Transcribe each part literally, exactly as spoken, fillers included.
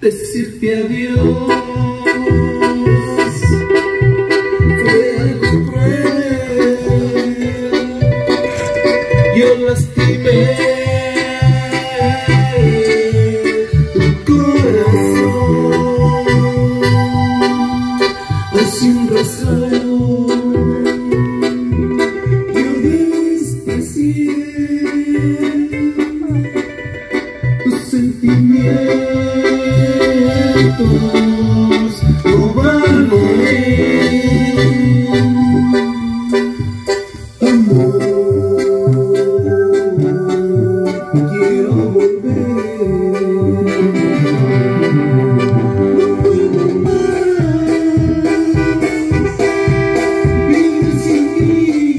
decirte adiós fue algo cruel. Yo lastimé tu corazón sin razón. Yo desprecié tus sentimientos, robarme amor. Quiero volver, no puedo más vivir sin ti.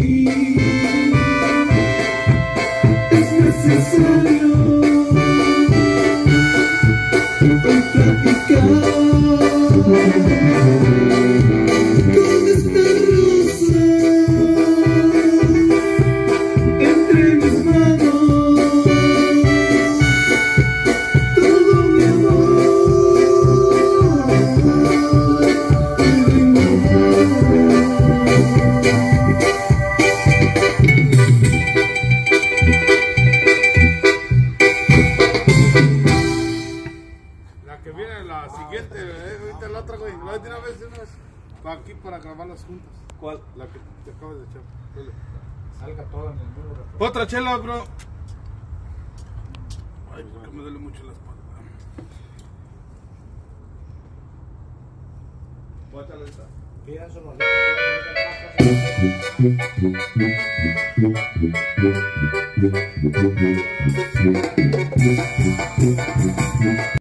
Es necesario practicar con esta rosa entre mis manos todo mi amor. La que viene, la siguiente, eh, ahorita la otra, güey. La de una vez, de una vez. Para aquí, para grabarlas juntas. ¿Cuál? La que te acabas de echar. Dale. Salga toda en el mismo refresco. Otra chela, bro. Ay, porque me duele mucho la espalda. Bótale esta. Pienso, no.